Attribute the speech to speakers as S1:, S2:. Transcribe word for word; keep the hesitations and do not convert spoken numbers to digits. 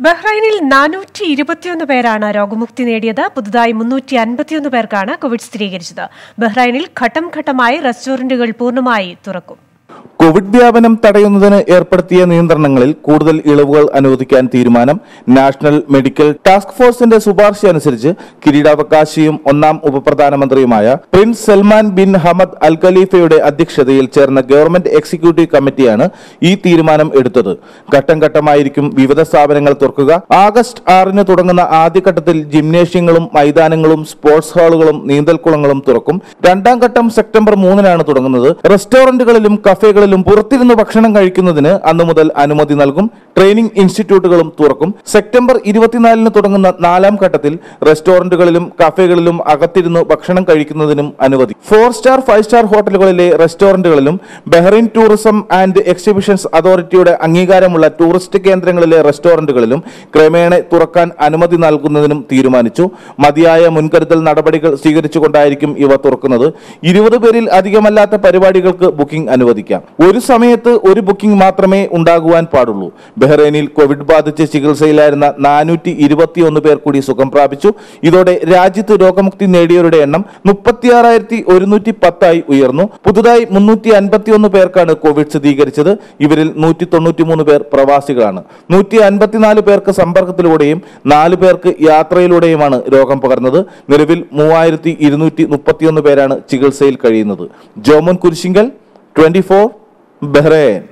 S1: ബഹ്റൈനിൽ നാനൂറ്റി ഇരുപത്തിയൊന്ന് പേരാണ് രോഗമുക്തി നേടിയത്. പുതുതായി മുന്നൂറ്റി അൻപത്തിയൊന്ന് പേർക്കാണ് കോവിഡ് സ്ഥിരീകരിച്ചത്. ബഹ്റൈനിൽ ഘട്ടം ഘട്ടമായി റെസ്റ്റോറന്റുകൾ പൂർണ്ണമായി തുറക്കും.
S2: കോവിഡ് വ്യാപനം തടയുന്നതിന് ഏർപ്പെടുത്തിയ നിയന്ത്രണങ്ങളിൽ കൂടുതൽ ഇളവുകൾ അനുവദിക്കാൻ തീരുമാനം. നാഷണൽ മെഡിക്കൽ ടാസ്ക് ഫോഴ്സിന്റെ ശുപാർശ അനുസരിച്ച് കിരീടാവകാശിയും ഒന്നാം ഉപപ്രധാനമന്ത്രിയുമായ prince Salman bin Hamad Al ഖലീഫയുടെ അധ്യക്ഷതയിൽ ചേർന്ന ഗവൺമെന്റ് എക്സിക്യൂട്ടീവ് കമ്മിറ്റിയാണ് ഈ തീരുമാനം എടുത്തത്. ഘട്ടം ഘട്ടമായിരിക്കും വിവിധ സ്ഥാപനങ്ങൾ തുറക്കുക. ആഗസ്റ്റ് ആറിന് തുടങ്ങുന്ന ആദ്യഘട്ടത്തിൽ ജിംനേഷ്യങ്ങളും മൈതാനങ്ങളും സ്പോർട്സ് ഹാളുകളും നീന്തൽക്കുളങ്ങളും തുറക്കും. രണ്ടാം ഘട്ടം സെപ്റ്റംബർ മൂന്നിനാണ് തുടങ്ങുന്നത്. റെസ്റ്റോറന്റുകളിലും കഫേകളിലും പുറത്തിരുന്ന് ഭക്ഷണം കഴിക്കുന്നതിന് അന്നു മുതൽ അനുമതി നൽകും. ട്രെയിനിംഗ് ഇൻസ്റ്റിറ്റ്യൂട്ടുകളും തുറക്കും. സെപ്റ്റംബർ ഇരുപത്തിനാലിന് തുടങ്ങുന്ന നാലാം ഘട്ടത്തിൽ റെസ്റ്റോറന്റുകളിലും കഫേകളിലും അകത്തിരുന്ന് ഭക്ഷണം കഴിക്കുന്നതിനും അനുമതി. ഫോർ സ്റ്റാർ ഫൈവ് സ്റ്റാർ ഹോട്ടലുകളിലെ റെസ്റ്റോറന്റുകളിലും ബഹ്റൈൻ ടൂറിസം ആൻഡ് എക്സിബിഷൻസ് അതോറിറ്റിയുടെ അംഗീകാരമുള്ള ടൂറിസ്റ്റ് കേന്ദ്രങ്ങളിലെ റെസ്റ്റോറന്റുകളിലും ക്രമേണ തുറക്കാൻ അനുമതി നൽകുന്നതിനും തീരുമാനിച്ചു. മതിയായ മുൻകരുതൽ നടപടികൾ സ്വീകരിച്ചുകൊണ്ടായിരിക്കും ഇവ തുറക്കുന്നത്. ഇരുപത് പേരിൽ അധികമല്ലാത്ത പരിപാടികൾക്ക് ബുക്കിംഗ് അനുവദിക്കാം. ഒരു സമയത്ത് ഒരു ബുക്കിംഗ് മാത്രമേ ഉണ്ടാകുവാൻ പാടുള്ളൂ. ബഹ്റൈനിൽ കോവിഡ് ബാധിച്ച് ചികിത്സയിലായിരുന്ന നാനൂറ്റി ഇരുപത്തിയൊന്ന് പേർ കൂടി സുഖം പ്രാപിച്ചു. ഇതോടെ രാജ്യത്ത് രോഗമുക്തി നേടിയവരുടെ എണ്ണം മുപ്പത്തിയാറായിരത്തി ഒരുന്നൂറ്റി പത്തായി ഉയർന്നു. പുതുതായി മുന്നൂറ്റി അൻപത്തിയൊന്ന് പേർക്കാണ് കോവിഡ് സ്ഥിരീകരിച്ചത്. ഇവരിൽ നൂറ്റി തൊണ്ണൂറ്റി മൂന്ന് പേർ പ്രവാസികളാണ്. നൂറ്റി അൻപത്തിനാല് പേർക്ക് സമ്പർക്കത്തിലൂടെയും നാല് പേർക്ക് യാത്രയിലൂടെയുമാണ് രോഗം പകർന്നത്. നിലവിൽ മൂവായിരത്തി ഇരുന്നൂറ്റി മുപ്പത്തിയൊന്ന് പേരാണ് ചികിത്സയിൽ കഴിയുന്നത്. Jomon Kurisinkal, twenty four, Bahrain.